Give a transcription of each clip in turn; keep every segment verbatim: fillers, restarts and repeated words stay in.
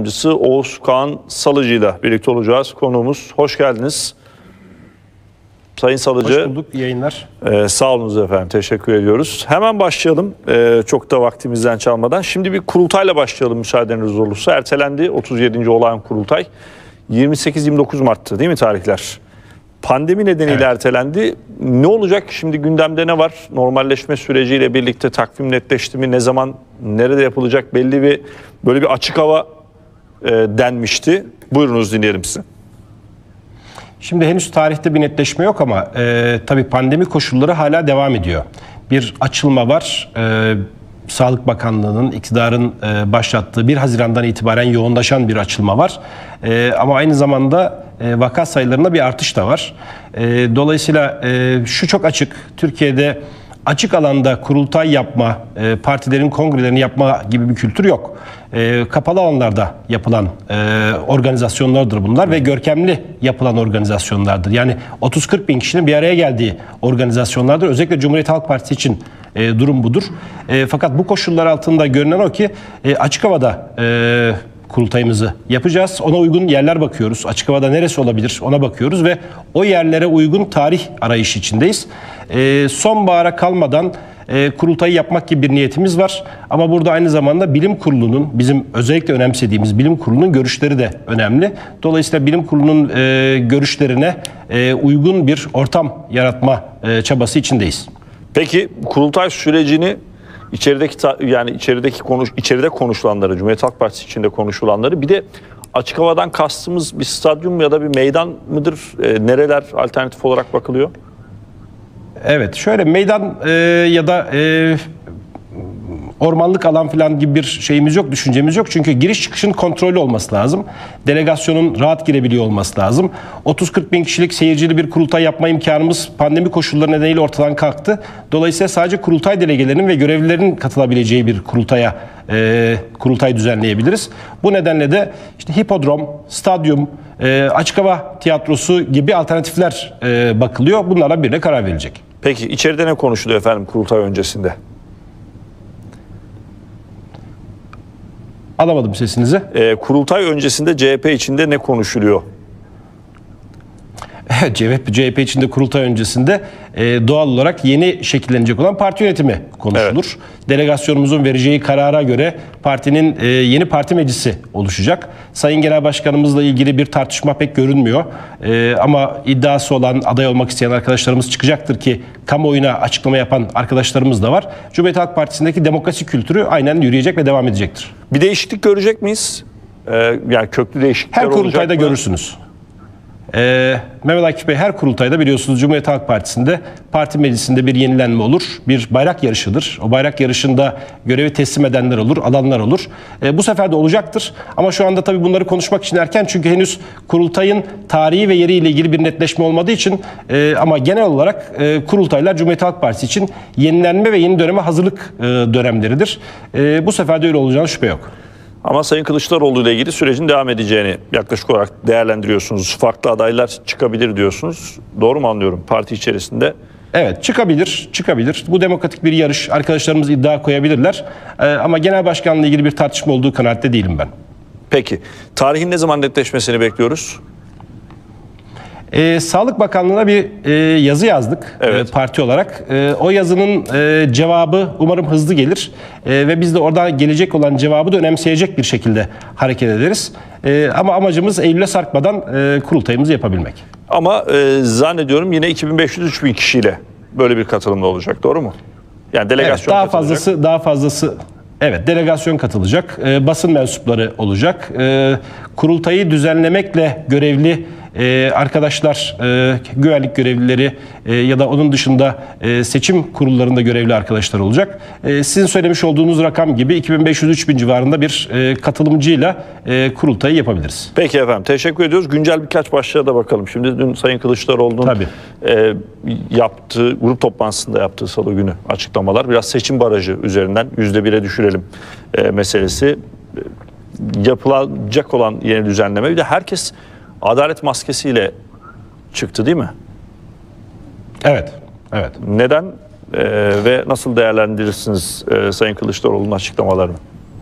Başkancısı Oğuz Kağan Salıcı ile birlikte olacağız. Konuğumuz, hoş geldiniz. Sayın Salıcı. Hoş bulduk, iyi yayınlar. E, sağ olunuz efendim, teşekkür ediyoruz. Hemen başlayalım, e, çok da vaktimizden çalmadan. Şimdi bir kurultayla başlayalım müsaadeniz olursa. Ertelendi otuz yedinci olağan kurultay. yirmi sekiz yirmi dokuz Mart'tı değil mi tarihler? Pandemi nedeniyle evet. ertelendi. Ne olacak? Şimdi gündemde ne var? Normalleşme süreciyle birlikte takvim netleşti mi? Ne zaman, nerede yapılacak? Belli bir böyle bir açık hava e, denmişti. Buyurunuz, dinleyelim sizi. Şimdi henüz tarihte bir netleşme yok ama e, tabii pandemi koşulları hala devam ediyor. Bir açılma var. E, Sağlık Bakanlığı'nın, iktidarın e, başlattığı bir Haziran'dan itibaren yoğunlaşan bir açılma var. E, ama aynı zamanda e, vaka sayılarında bir artış da var. E, dolayısıyla e, şu çok açık. Türkiye'de açık alanda kurultay yapma, e, partilerin kongrelerini yapma gibi bir kültür yok. E, kapalı alanlarda yapılan e, organizasyonlardır bunlar ve görkemli yapılan organizasyonlardır. Yani otuz kırk bin kişinin bir araya geldiği organizasyonlardır. Özellikle Cumhuriyet Halk Partisi için e, durum budur. E, fakat bu koşullar altında görünen o ki e, açık havada e, kurultayımızı yapacağız. Ona uygun yerler bakıyoruz. Açık havada neresi olabilir ona bakıyoruz ve o yerlere uygun tarih arayışı içindeyiz. E, sonbahara kalmadan e, kurultayı yapmak gibi bir niyetimiz var. Ama burada aynı zamanda bilim kurulunun, bizim özellikle önemsediğimiz bilim kurulunun görüşleri de önemli. Dolayısıyla bilim kurulunun e, görüşlerine e, uygun bir ortam yaratma e, çabası içindeyiz. Peki kurultay sürecini İçerideki yani içerideki konuş içeride konuşulanları, Cumhuriyet Halk Partisi içinde konuşulanları, bir de açık havadan kastımız bir stadyum ya da bir meydan mıdır? E, nereler alternatif olarak bakılıyor? Evet, şöyle meydan e, ya da e, ormanlık alan falan gibi bir şeyimiz yok, düşüncemiz yok. Çünkü giriş çıkışın kontrollü olması lazım. Delegasyonun rahat girebiliyor olması lazım. otuz kırk bin kişilik seyircili bir kurultay yapma imkanımız pandemi koşulları nedeniyle ortadan kalktı. Dolayısıyla sadece kurultay delegelerinin ve görevlilerin katılabileceği bir kurultaya e, kurultay düzenleyebiliriz. Bu nedenle de işte hipodrom, stadyum, e, açık hava tiyatrosu gibi alternatifler e, bakılıyor. Bunlarla birine karar verilecek. Peki içeride ne konuşuluyor efendim kurultay öncesinde? Alamadım sesinizi. E, kurultay öncesinde C H P içinde ne konuşuluyor? Evet, C H P içinde kurultay öncesinde e, doğal olarak yeni şekillenecek olan parti yönetimi konuşulur. Evet. Delegasyonumuzun vereceği karara göre partinin e, yeni parti meclisi oluşacak. Sayın Genel Başkanımızla ilgili bir tartışma pek görünmüyor. E, ama iddiası olan, aday olmak isteyen arkadaşlarımız çıkacaktır ki kamuoyuna açıklama yapan arkadaşlarımız da var. Cumhuriyet Halk Partisi'ndeki demokrasi kültürü aynen yürüyecek ve devam edecektir. Bir değişiklik görecek miyiz? Ee, yani köklü değişiklikler olacak mı? Her kurultayda görürsünüz. Ee, Mehmet Akif Bey, her kurultayda biliyorsunuz Cumhuriyet Halk Partisi'nde parti meclisinde bir yenilenme olur. Bir bayrak yarışıdır. O bayrak yarışında görevi teslim edenler olur, alanlar olur. Ee, bu sefer de olacaktır. Ama şu anda tabii bunları konuşmak için erken. Çünkü henüz kurultayın tarihi ve yeriyle ilgili bir netleşme olmadığı için e, ama genel olarak e, kurultaylar Cumhuriyet Halk Partisi için yenilenme ve yeni döneme hazırlık e, dönemleridir. E, bu sefer de öyle olacağına şüphe yok. Ama Sayın Kılıçdaroğlu ile ilgili sürecin devam edeceğini yaklaşık olarak değerlendiriyorsunuz. Farklı adaylar çıkabilir diyorsunuz. Doğru mu anlıyorum parti içerisinde? Evet, çıkabilir, çıkabilir. Bu demokratik bir yarış. Arkadaşlarımız iddia koyabilirler. Ee, ama genel başkanla ilgili bir tartışma olduğu kanaatte değilim ben. Peki, tarihin ne zaman netleşmesini bekliyoruz? Ee, Sağlık Bakanlığı'na bir e, yazı yazdık evet. e, parti olarak. E, o yazının e, cevabı umarım hızlı gelir e, ve biz de orada gelecek olan cevabı da önemseyecek bir şekilde hareket ederiz. E, ama amacımız Eylül'e sarkmadan e, kurultayımızı yapabilmek. Ama e, zannediyorum yine iki bin beş yüz üç bin kişiyle böyle bir katılımda olacak, doğru mu? Yani delegasyon evet, daha katılacak. fazlası, daha fazlası. Evet, delegasyon katılacak, e, basın mensupları olacak. E, kurultayı düzenlemekle görevli e, arkadaşlar, e, güvenlik görevlileri e, ya da onun dışında e, seçim kurullarında görevli arkadaşlar olacak. E, sizin söylemiş olduğunuz rakam gibi iki bin beş yüz üç bin civarında bir e, katılımcıyla e, kurultayı yapabiliriz. Peki efendim, teşekkür ediyoruz. Güncel birkaç başlığa da bakalım. Şimdi dün Sayın Kılıçdaroğlu'nun e, yaptığı, grup toplantısında yaptığı salı günü açıklamalar, biraz seçim barajı üzerinden yüzde bire düşürelim e, meselesi. E, yapılacak olan yeni düzenleme, bir de herkes adalet maskesiyle çıktı değil mi? Evet, evet. Neden e, ve nasıl değerlendirirsiniz e, Sayın Kılıçdaroğlu'nun açıklamalarını?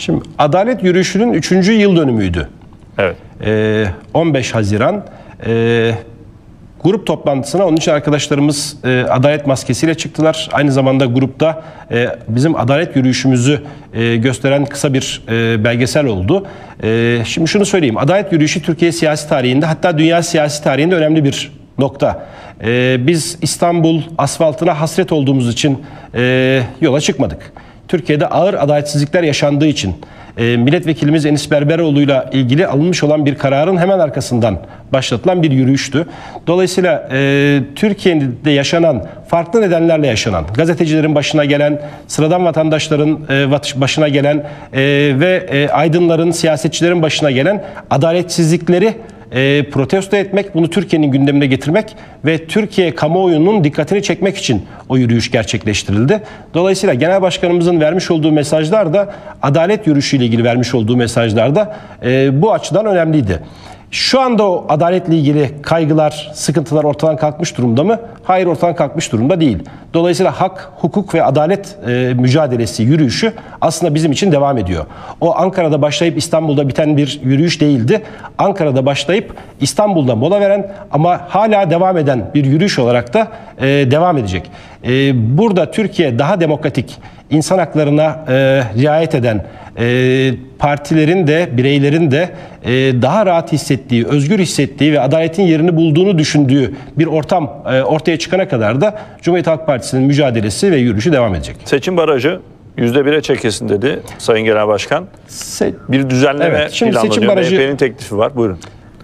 Şimdi Adalet Yürüyüşü'nün üçüncü yıl dönümüydü. Evet. Ee, on beş Haziran e, grup toplantısına onun için arkadaşlarımız e, adalet maskesiyle çıktılar. Aynı zamanda grupta e, bizim adalet yürüyüşümüzü e, gösteren kısa bir e, belgesel oldu. E, şimdi şunu söyleyeyim. Adalet yürüyüşü Türkiye siyasi tarihinde, hatta dünya siyasi tarihinde önemli bir nokta. E, biz İstanbul asfaltına hasret olduğumuz için e, yola çıkmadık. Türkiye'de ağır adaletsizlikler yaşandığı için e, milletvekilimiz Enis Berberoğlu'yla ilgili alınmış olan bir kararın hemen arkasından başlatılan bir yürüyüştü. Dolayısıyla e, Türkiye'de yaşanan, farklı nedenlerle yaşanan, gazetecilerin başına gelen, sıradan vatandaşların e, başına gelen e, ve e, aydınların, siyasetçilerin başına gelen adaletsizlikleri E, protesto etmek, bunu Türkiye'nin gündemine getirmek ve Türkiye kamuoyunun dikkatini çekmek için o yürüyüş gerçekleştirildi. Dolayısıyla Genel Başkanımızın vermiş olduğu mesajlar da adalet yürüyüşüyle ilgili vermiş olduğu mesajlar da e, bu açıdan önemliydi. Şu anda o adaletle ilgili kaygılar, sıkıntılar ortadan kalkmış durumda mı? Hayır, ortadan kalkmış durumda değil. Dolayısıyla hak, hukuk ve adalet e, mücadelesi, yürüyüşü aslında bizim için devam ediyor. O Ankara'da başlayıp İstanbul'da biten bir yürüyüş değildi. Ankara'da başlayıp İstanbul'da mola veren ama hala devam eden bir yürüyüş olarak da e, devam edecek. E, burada Türkiye daha demokratik, insan haklarına e, riayet eden, e, partilerin de, bireylerin de e, daha rahat hissettiği, özgür hissettiği ve adaletin yerini bulduğunu düşündüğü bir ortam e, ortaya çıkana kadar da Cumhuriyet Halk Partisi'nin mücadelesi ve yürüyüşü devam edecek. Seçim barajı yüzde bire çekilsin dedi Sayın Genel Başkan. Se bir düzenleme evet, şimdi planlanıyor. seçim barajı... M H P'nin teklifi var. Buyurun.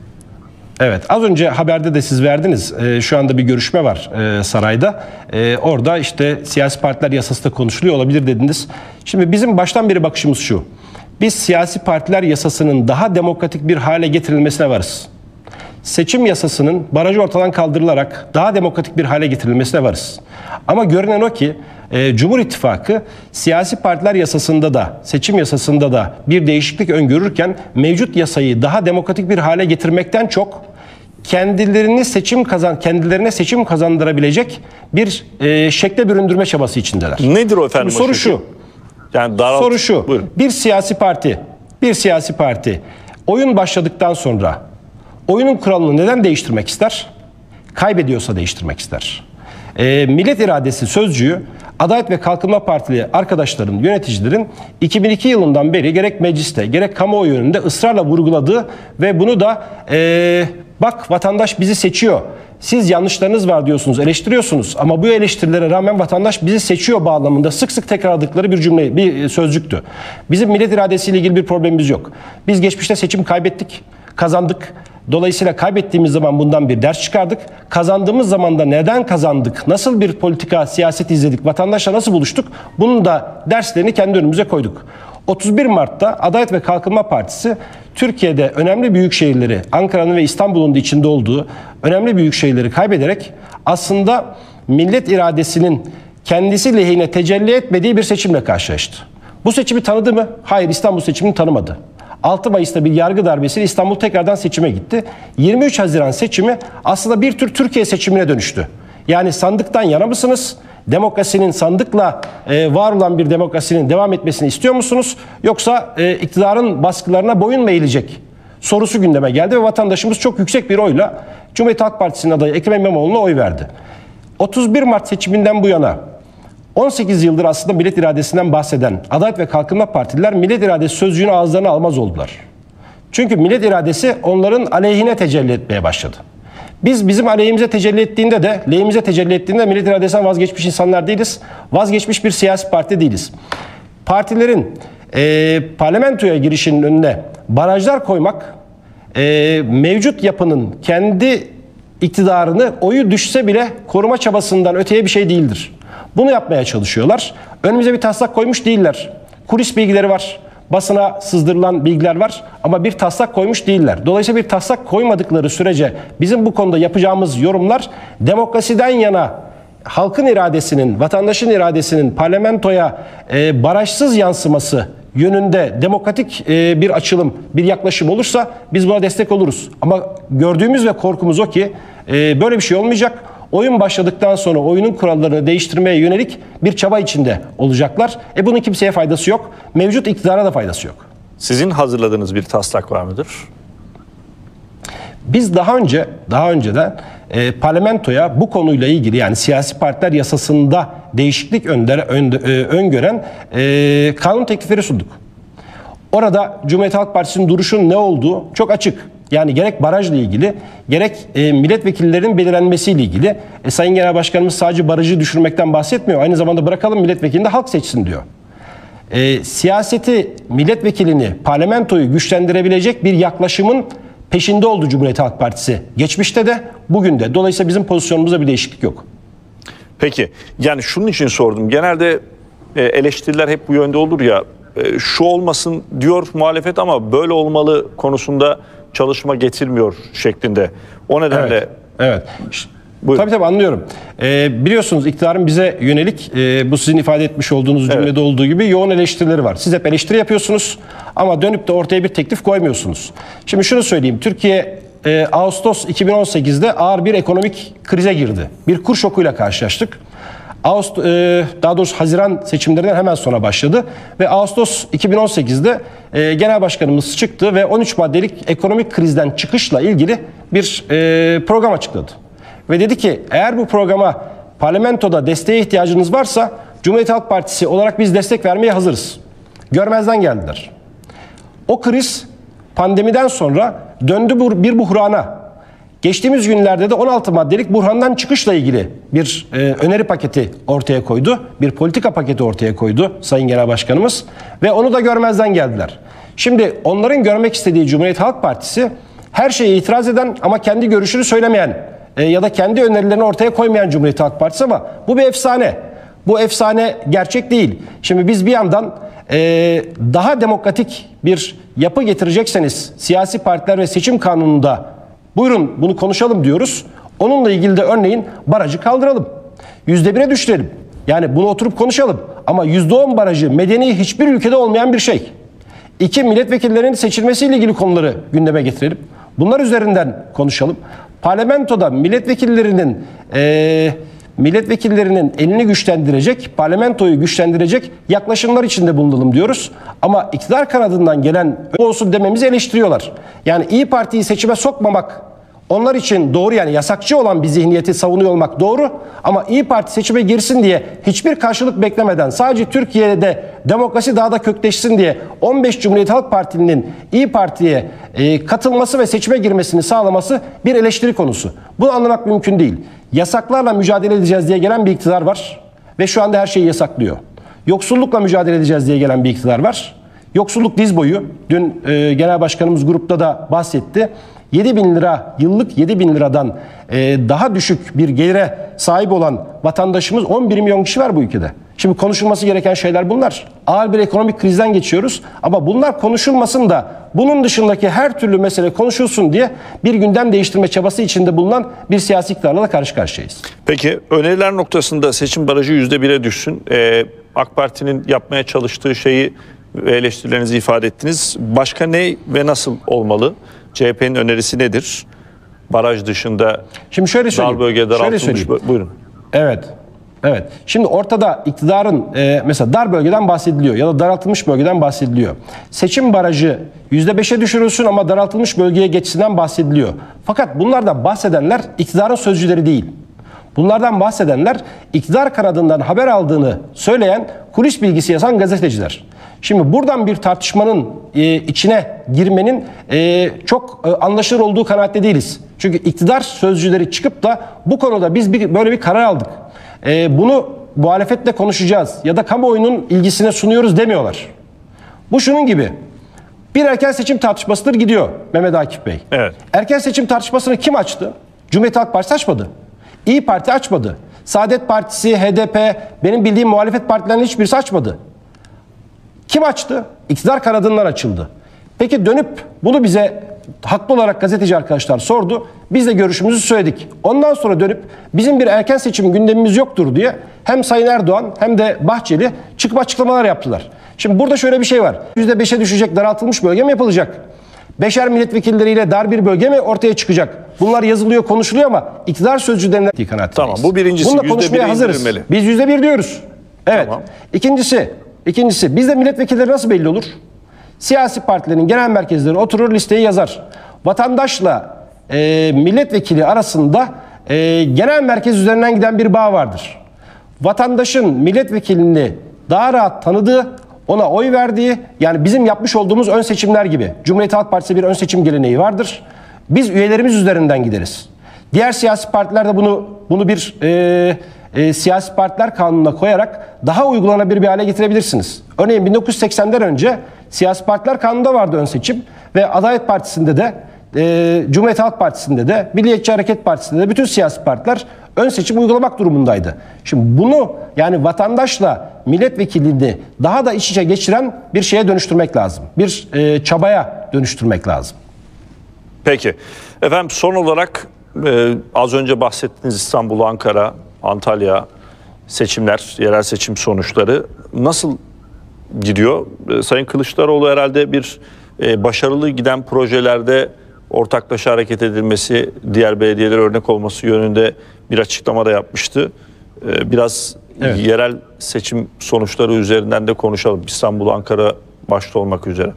Evet, az önce haberde de siz verdiniz. Ee, şu anda bir görüşme var e, sarayda. E, orada işte siyasi partiler yasası da konuşuluyor olabilir dediniz. Şimdi bizim baştan beri bakışımız şu. Biz siyasi partiler yasasının daha demokratik bir hale getirilmesine varız. Seçim yasasının barajı ortadan kaldırılarak daha demokratik bir hale getirilmesine varız. Ama görünen o ki e, Cumhur İttifakı siyasi partiler yasasında da, seçim yasasında da bir değişiklik öngörürken mevcut yasayı daha demokratik bir hale getirmekten çok kendilerini seçim kazan kendilerine seçim kazandırabilecek bir e, şekle büründürme çabası içindeler. Nedir o efendim? Şimdi soru şu. Yani daralt... Soru şu. Buyurun. Bir siyasi parti, bir siyasi parti oyun başladıktan sonra oyunun kuralını neden değiştirmek ister? Kaybediyorsa değiştirmek ister. E, millet iradesi sözcüğü Adalet ve Kalkınma Partili arkadaşların, yöneticilerin iki bin iki yılından beri gerek mecliste gerek kamuoyu önünde ısrarla vurguladığı ve bunu da e, bak vatandaş bizi seçiyor, siz yanlışlarınız var diyorsunuz, eleştiriyorsunuz ama bu eleştirilere rağmen vatandaş bizi seçiyor bağlamında sık sık tekrarladıkları bir cümle, bir sözcüktü. Bizim millet iradesiyle ilgili bir problemimiz yok. Biz geçmişte seçim kaybettik, kazandık. Dolayısıyla kaybettiğimiz zaman bundan bir ders çıkardık. Kazandığımız zaman da neden kazandık, nasıl bir politika, siyaset izledik, vatandaşla nasıl buluştuk, bunun da derslerini kendi önümüze koyduk. otuz bir Mart'ta Adalet ve Kalkınma Partisi Türkiye'de önemli büyük şehirleri, Ankara'nın ve İstanbul'un da içinde olduğu önemli büyük şehirleri kaybederek aslında millet iradesinin kendisi lehine tecelli etmediği bir seçimle karşılaştı. Bu seçimi tanıdı mı? Hayır, İstanbul seçimini tanımadı. altı Mayıs'ta bir yargı darbesiyle İstanbul tekrardan seçime gitti. yirmi üç Haziran seçimi aslında bir tür Türkiye seçimine dönüştü. Yani sandıktan yana mısınız? Demokrasinin, sandıkla e, var olan bir demokrasinin devam etmesini istiyor musunuz? Yoksa e, iktidarın baskılarına boyun mu eğilecek sorusu gündeme geldi ve vatandaşımız çok yüksek bir oyla Cumhuriyet Halk Partisi'nin adayı Ekrem İmamoğlu'na oy verdi. otuz bir Mart seçiminden bu yana on sekiz yıldır aslında millet iradesinden bahseden Adalet ve Kalkınma Partililer millet iradesi sözcüğünü ağızlarına almaz oldular. Çünkü millet iradesi onların aleyhine tecelli etmeye başladı. Biz bizim aleyhimize tecelli ettiğinde de, lehimize tecelli ettiğinde millet iradesinden vazgeçmiş insanlar değiliz. Vazgeçmiş bir siyasi parti değiliz. Partilerin e, parlamentoya girişinin önüne barajlar koymak, e, mevcut yapının kendi iktidarını oyu düşse bile koruma çabasından öteye bir şey değildir. Bunu yapmaya çalışıyorlar. Önümüze bir taslak koymuş değiller. Kulis bilgileri var. Basına sızdırılan bilgiler var ama bir taslak koymuş değiller. Dolayısıyla bir taslak koymadıkları sürece bizim bu konuda yapacağımız yorumlar demokrasiden yana halkın iradesinin, vatandaşın iradesinin parlamentoya e, barajsız yansıması yönünde demokratik e, bir açılım, bir yaklaşım olursa biz buna destek oluruz. Ama gördüğümüz ve korkumuz o ki e, böyle bir şey olmayacak. oyun başladıktan sonra oyunun kurallarını değiştirmeye yönelik bir çaba içinde olacaklar. E bunun kimseye faydası yok. Mevcut iktidara da faydası yok. Sizin hazırladığınız bir taslak var mıdır? Biz daha önce, daha önceden e, parlamentoya bu konuyla ilgili, yani siyasi partiler yasasında değişiklik önder, ön, e, öngören e, kanun teklifleri sunduk. Orada Cumhuriyet Halk Partisi'nin duruşunun ne olduğu çok açık. Yani gerek barajla ilgili, gerek e, milletvekillerinin belirlenmesiyle ilgili. E, Sayın Genel Başkanımız sadece barajı düşürmekten bahsetmiyor. Aynı zamanda bırakalım milletvekilini de halk seçsin diyor. E, siyaseti, milletvekilini, parlamentoyu güçlendirebilecek bir yaklaşımın peşinde oldu Cumhuriyet Halk Partisi. Geçmişte de, bugün de. Dolayısıyla bizim pozisyonumuzda bir değişiklik yok. Peki, yani şunun için sordum. Genelde e, eleştiriler hep bu yönde olur ya. E, şu olmasın diyor muhalefet ama böyle olmalı konusunda çalışma getirmiyor şeklinde. O nedenle... Evet. evet. Buyurun. Tabii tabii anlıyorum. Ee, biliyorsunuz iktidarın bize yönelik e, bu sizin ifade etmiş olduğunuz cümlede evet. olduğu gibi yoğun eleştirileri var. Siz hep eleştiri yapıyorsunuz ama dönüp de ortaya bir teklif koymuyorsunuz. Şimdi şunu söyleyeyim. Türkiye e, Ağustos iki bin on sekizde ağır bir ekonomik krize girdi. Bir kur şokuyla karşılaştık. Ağustos, e, daha doğrusu Haziran seçimlerinden hemen sonra başladı ve Ağustos iki bin on sekizde e, Genel Başkanımız çıktı ve on üç maddelik ekonomik krizden çıkışla ilgili bir e, program açıkladı. Ve dedi ki eğer bu programa parlamentoda desteğe ihtiyacınız varsa Cumhuriyet Halk Partisi olarak biz destek vermeye hazırız. Görmezden geldiler. O kriz pandemiden sonra döndü bir buhrana. Geçtiğimiz günlerde de on altı maddelik buhrandan çıkışla ilgili bir e, öneri paketi ortaya koydu. Bir politika paketi ortaya koydu Sayın Genel Başkanımız. Ve onu da görmezden geldiler. Şimdi onların görmek istediği Cumhuriyet Halk Partisi her şeye itiraz eden ama kendi görüşünü söylemeyen e, ya da kendi önerilerini ortaya koymayan Cumhuriyet Halk Partisi, ama bu bir efsane. Bu efsane gerçek değil. Şimdi biz bir yandan e, daha demokratik bir yapı getirecekseniz siyasi partiler ve seçim kanununda buyurun bunu konuşalım diyoruz. Onunla ilgili de örneğin barajı kaldıralım. Yüzde bire düşürelim. Yani bunu oturup konuşalım. Ama yüzde on barajı medeni hiçbir ülkede olmayan bir şey. İki, milletvekillerinin seçilmesiyle ilgili konuları gündeme getirelim. Bunlar üzerinden konuşalım. Parlamentoda milletvekillerinin e, milletvekillerinin elini güçlendirecek, parlamentoyu güçlendirecek yaklaşımlar içinde bulunalım diyoruz. Ama iktidar kanadından gelen olsun dememizi eleştiriyorlar. Yani İYİ Parti'yi seçime sokmamak onlar için doğru, yani yasakçı olan bir zihniyeti savunuyor olmak doğru. Ama İYİ Parti seçime girsin diye hiçbir karşılık beklemeden sadece Türkiye'de demokrasi daha da kökleşsin diye on beş Cumhuriyet Halk Partili'nin İYİ Parti'ye e, katılması ve seçime girmesini sağlaması bir eleştiri konusu. Bunu anlamak mümkün değil. Yasaklarla mücadele edeceğiz diye gelen bir iktidar var ve şu anda her şeyi yasaklıyor. Yoksullukla mücadele edeceğiz diye gelen bir iktidar var. Yoksulluk diz boyu. Dün e, Genel Başkanımız grupta da bahsetti. yedi bin lira, yıllık yedi bin liradan e, daha düşük bir gelire sahip olan vatandaşımız on bir milyon kişi var bu ülkede. Şimdi konuşulması gereken şeyler bunlar. Ağır bir ekonomik krizden geçiyoruz ama bunlar konuşulmasın da bunun dışındaki her türlü mesele konuşulsun diye bir gündem değiştirme çabası içinde bulunan bir siyasi iktidarla da karşı karşıyayız. Peki öneriler noktasında seçim barajı yüzde bire düşsün. Ee, AK Parti'nin yapmaya çalıştığı şeyi ve eleştirilerinizi ifade ettiniz. Başka ne ve nasıl olmalı? C H P'nin önerisi nedir? Baraj dışında Şimdi şöyle dar bölge daraltılmış. Buyurun. Evet. Evet. Şimdi ortada iktidarın e, mesela dar bölgeden bahsediliyor ya da daraltılmış bölgeden bahsediliyor. Seçim barajı yüzde beşe düşürülsün ama daraltılmış bölgeye geçsinden bahsediliyor. Fakat bunlardan bahsedenler iktidarın sözcüleri değil. Bunlardan bahsedenler iktidar kanadından haber aldığını söyleyen, kulis bilgisi yazan gazeteciler. Şimdi buradan bir tartışmanın e, içine girmenin e, çok e, anlaşılır olduğu kanaatte değiliz. Çünkü iktidar sözcüleri çıkıp da bu konuda biz bir, böyle bir karar aldık. E, bunu muhalefetle konuşacağız ya da kamuoyunun ilgisine sunuyoruz demiyorlar. Bu şunun gibi. Bir erken seçim tartışmasıdır gidiyor Mehmet Akif Bey. Evet. Erken seçim tartışmasını kim açtı? Cumhuriyet Halk Partisi açmadı. İYİ Parti açmadı. Saadet Partisi, H D P, benim bildiğim muhalefet partilerinin hiçbirisi açmadı. Kim açtı? İktidar kanadından açıldı. Peki dönüp bunu bize haklı olarak gazeteci arkadaşlar sordu. Biz de görüşümüzü söyledik. Ondan sonra dönüp bizim bir erken seçim gündemimiz yoktur diye hem Sayın Erdoğan hem de Bahçeli çıkıp açıklamalar yaptılar. Şimdi burada şöyle bir şey var. yüzde beşe düşecek daraltılmış bölge mi yapılacak? Beşer milletvekilleriyle dar bir bölge mi ortaya çıkacak? Bunlar yazılıyor, konuşuluyor ama iktidar sözcülerinden kanaatindeyiz. Tamam, bu birincisi. Bununla yüzde konuşmaya bire hazırız. indirilmeli. Biz yüzde bir diyoruz. Evet. Tamam. İkincisi, ikincisi bizde milletvekilleri nasıl belli olur? Siyasi partilerin genel merkezleri oturur, listeyi yazar. Vatandaşla e, milletvekili arasında e, genel merkez üzerinden giden bir bağ vardır. Vatandaşın milletvekilini daha rahat tanıdığı, ona oy verdiği, yani bizim yapmış olduğumuz ön seçimler gibi. Cumhuriyet Halk Partisi bir ön seçim geleneği vardır. Biz üyelerimiz üzerinden gideriz. Diğer siyasi partiler de bunu bunu bir e, e, siyasi partiler kanununa koyarak daha uygulanabilir bir hale getirebilirsiniz. Örneğin bin dokuz yüz seksenden önce siyasi partiler kanununda vardı ön seçim ve Adalet Partisi'nde de e, Cumhuriyet Halk Partisi'nde de Milliyetçi Hareket Partisi'nde de bütün siyasi partiler ön seçim uygulamak durumundaydı. Şimdi bunu, yani vatandaşla milletvekilini daha da iç içe geçiren bir şeye dönüştürmek lazım. Bir e, çabaya dönüştürmek lazım. Peki. Efendim son olarak e, az önce bahsettiğiniz İstanbul, Ankara, Antalya seçimler, yerel seçim sonuçları nasıl gidiyor? E, Sayın Kılıçdaroğlu herhalde bir e, başarılı giden projelerde ortaklaşa hareket edilmesi, diğer belediyelere örnek olması yönünde bir açıklama da yapmıştı. E, biraz evet. Yerel seçim sonuçları üzerinden de konuşalım. İstanbul, Ankara başta olmak üzere.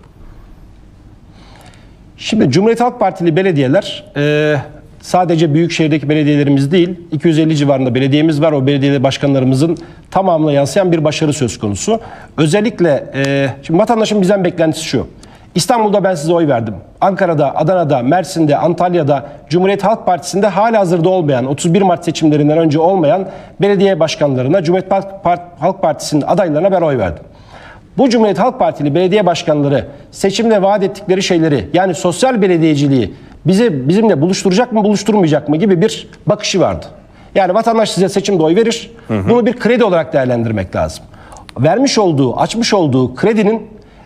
Şimdi Cumhuriyet Halk Partili belediyeler e, sadece büyükşehirdeki belediyelerimiz değil, iki yüz elli civarında belediyemiz var. O belediye başkanlarımızın tamamına yansıyan bir başarı söz konusu. Özellikle e, şimdi vatandaşın bizden beklentisi şu: İstanbul'da ben size oy verdim. Ankara'da, Adana'da, Mersin'de, Antalya'da, Cumhuriyet Halk Partisi'nde halihazırda olmayan, otuz bir Mart seçimlerinden önce olmayan belediye başkanlarına, Cumhuriyet Halk Partisi'nin adaylarına ben oy verdim. Bu Cumhuriyet Halk Partili belediye başkanları seçimde vaat ettikleri şeyleri, yani sosyal belediyeciliği bizi bizimle buluşturacak mı, buluşturmayacak mı gibi bir bakışı vardı. Yani vatandaş size seçimde oy verir, hı hı. bunu bir kredi olarak değerlendirmek lazım. Vermiş olduğu, açmış olduğu kredinin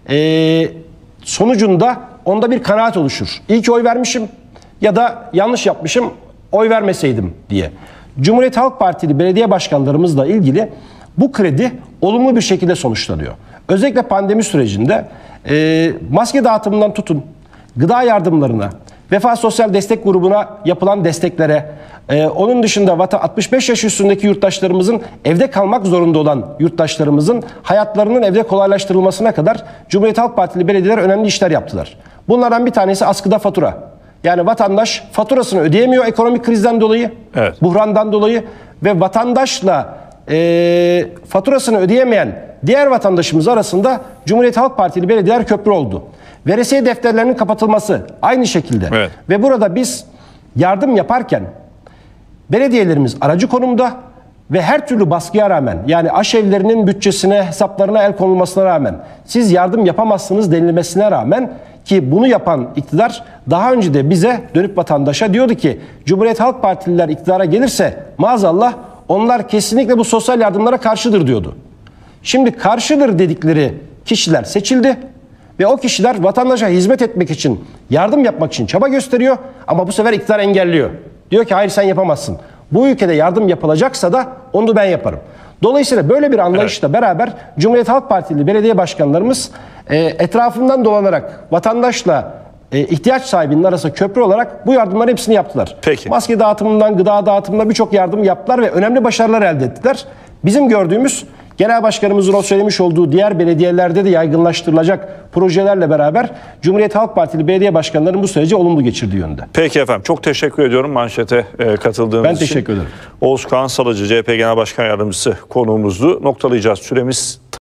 e, sonucunda onda bir kanaat oluşur. İyi ki oy vermişim ya da yanlış yapmışım, oy vermeseydim diye. Cumhuriyet Halk Partili belediye başkanlarımızla ilgili bu kredi olumlu bir şekilde sonuçlanıyor. Özellikle pandemi sürecinde e, maske dağıtımından tutun, gıda yardımlarına, Vefa Sosyal Destek Grubu'na yapılan desteklere, e, onun dışında altmış beş yaş üstündeki yurttaşlarımızın, evde kalmak zorunda olan yurttaşlarımızın hayatlarının evde kolaylaştırılmasına kadar Cumhuriyet Halk Partili belediyeler önemli işler yaptılar. Bunlardan bir tanesi askıda fatura. Yani vatandaş faturasını ödeyemiyor ekonomik krizden dolayı, evet. buhrandan dolayı ve vatandaşla e, faturasını ödeyemeyen diğer vatandaşımız arasında Cumhuriyet Halk Partili belediyeler köprü oldu. Veresiye defterlerinin kapatılması aynı şekilde. Evet. Ve burada biz yardım yaparken belediyelerimiz aracı konumda ve her türlü baskıya rağmen, yani aşevlerinin bütçesine, hesaplarına el konulmasına rağmen, siz yardım yapamazsınız denilmesine rağmen, ki bunu yapan iktidar daha önce de bize dönüp vatandaşa diyordu ki Cumhuriyet Halk Partililer iktidara gelirse maazallah onlar kesinlikle bu sosyal yardımlara karşıdır diyordu. Şimdi karşıdır dedikleri kişiler seçildi ve o kişiler vatandaşa hizmet etmek için, yardım yapmak için çaba gösteriyor ama bu sefer iktidar engelliyor. Diyor ki hayır sen yapamazsın. Bu ülkede yardım yapılacaksa da onu ben yaparım. Dolayısıyla böyle bir anlayışla evet. beraber Cumhuriyet Halk Partili belediye başkanlarımız e, etrafından dolanarak vatandaşla e, ihtiyaç sahibinin arasında köprü olarak bu yardımların hepsini yaptılar. Peki. Maske dağıtımından gıda dağıtımına birçok yardım yaptılar ve önemli başarılar elde ettiler. Bizim gördüğümüz Genel Başkanımızın o söylemiş olduğu diğer belediyelerde de yaygınlaştırılacak projelerle beraber Cumhuriyet Halk Partili belediye başkanlarının bu süreci olumlu geçirdiği yönde. Peki efendim, çok teşekkür ediyorum manşete e, katıldığınız için. Ben teşekkür ederim. Oğuz Kağan Salıcı, C H P Genel Başkan Yardımcısı konuğumuzdu. Noktalayacağız, süremiz